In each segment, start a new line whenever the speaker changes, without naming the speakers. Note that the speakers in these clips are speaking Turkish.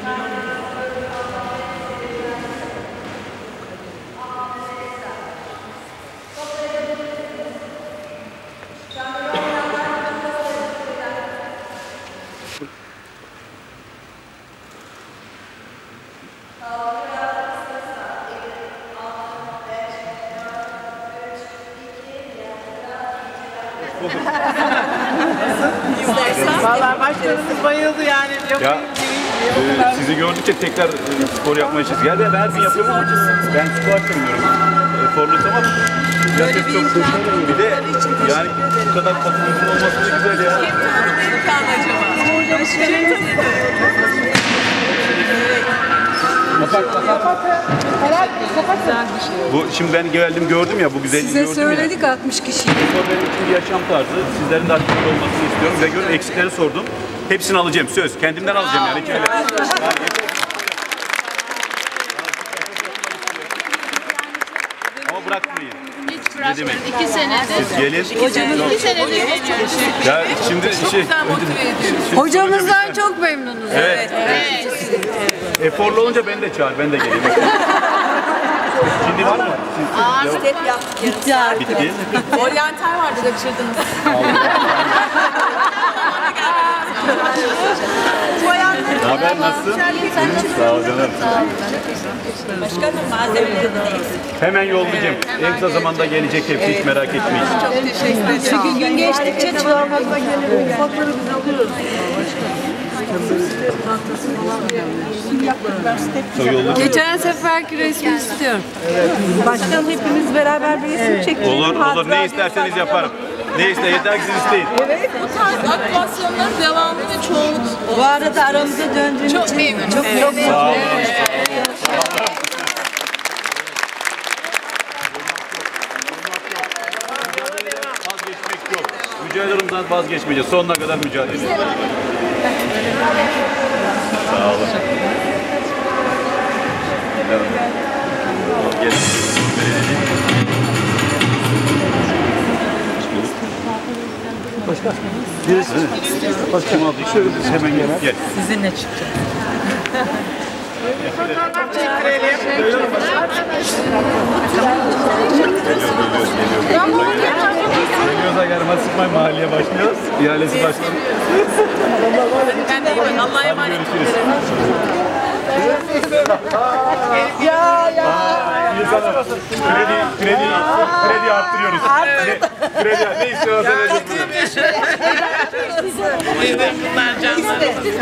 Vallahi başkanımız bayıldı yani.
Ya, sizi gördükçe tekrar spor yapmaya çalışıyoruz. Geldi ben her gün yapıyorum. Ben spor yapmıyorum. Eforluyum ama
böyle bir imkan.
Bir de yani bu kadar katılımcı olması da güzel ya.
Kim tanıdı bu imkanı acaba?
Bu şimdi ben geldim gördüm ya bu güzelliği
size
gördüm
söyledik
ya.
60 kişi.
Spor benim için bir yaşam tarzı. Sizlerin de aktif olmasını istiyorum ve görün eksiklerini sordum. Hepsini alacağım söz. Kendimden alacağım yani. Ama bırakmayın.
Hiç bırakmıyorum. 2 senedir.
Siz gelin.
Hocamız 2 senedir geliyor.
Ya şimdi
Hocamızdan çok memnunuz.
Evet. Eforlu olunca beni de çağır. Ben de geleyim. Şimdi var mı?
Step yaptık. Bitti artık.
Bitti.
Oryantal vardı kaçırdınız.
Ne haber? Nasılsın? Sağ ol canım.
Başkanım malzemeleri
Hemen yollayacağım. En kısa zamanda gelecek hepsi. Hiç merak etmeyin.
çok teşekkür ederim.
Çünkü gün geçtikçe çağırmakla gelen ufakları biz alıyoruz. Geçen seferki resmi istiyorum.
Başkanım hepimiz beraber bir resim çekelim.
Olur. Ne isterseniz yaparım. Ne ister, yeter ki siz isteyin.
Evet.
Bu tarz aktivasyonların devamıyla çoğunluk.
Bu arada aramıza döndüğünüz
Çok
için
memnunum.
çok memnunum.
Sağ olun. Vazgeçmek yok. Mücadeleden vazgeçmeyeceğiz. Sonuna kadar mücadele edeceğiz. Sağ olun. Evet. Gelin. Birisi. Kim aldı? Şöyle biz hemen gel.
Sizinle çıkacağım.
Geliyoruz Agarma Sıkmay mahalleye başlıyoruz. İhalesi başladı.
Ben de iyi. Allah'a emanet.
Görüşürüz. Kredi arttırıyoruz. Kredi ne istiyorsan vereceğiz.
Bunlar canlar.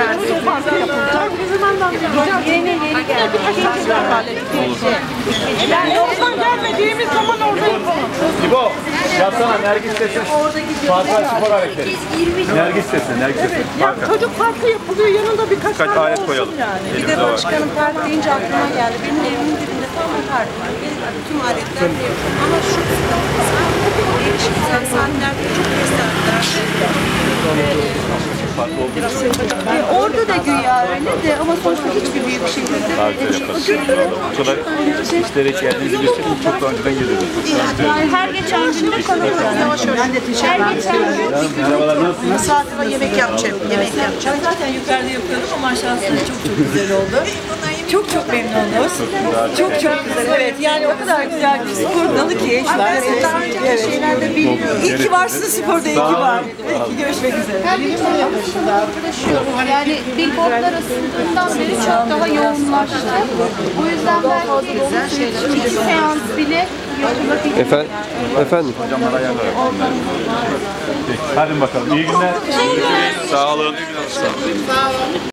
Yani yoldan gelmediğimiz zaman oradayız.
İbo, yapsana Nergis sesi. Fatih Spor Hareketi. Nergis sesi.
Ya çocuk parkı yapılıyor, yanında birkaç
Kaç
tane
alet
olsun
koyalım.
yani.
Bir de başkanım park deyince aklıma geldi. Benim evimin dibinde tam bir park var. Tüm aletler mevcut. Ama şu sıkıntısı değişik güzel saatlerde çok orada da güya öyle de ama sonuçta hiçbir büyük şehirde
Daha güzel yaparız. Bu kadar işlere geldiğinizi bilseydim çok daha önceden gelirdim.
yani her geçen gün de kalıyoruz. Ben de teşekkür ederim.
Merhabalar, nasılsınız?
Saatime yemek yapacağım. Zaten yukarıda yapıyordum ama aşağısı çok güzel oldu. Çok memnunuz. Çok güzel. Evet yani o kadar güzel bir spor dalı ki. Daha önce şeylerde bilmiyorum. İyi ki varsınız sporda, iyi ki var. Peki görüşmek üzere.
Yani billboardlar asıldığından beri çok daha yoğunlaştı. O yüzden belki 2 seans bile yapılabilir.
Efendim?
Hadi bakalım. İyi günler. Sağ olun.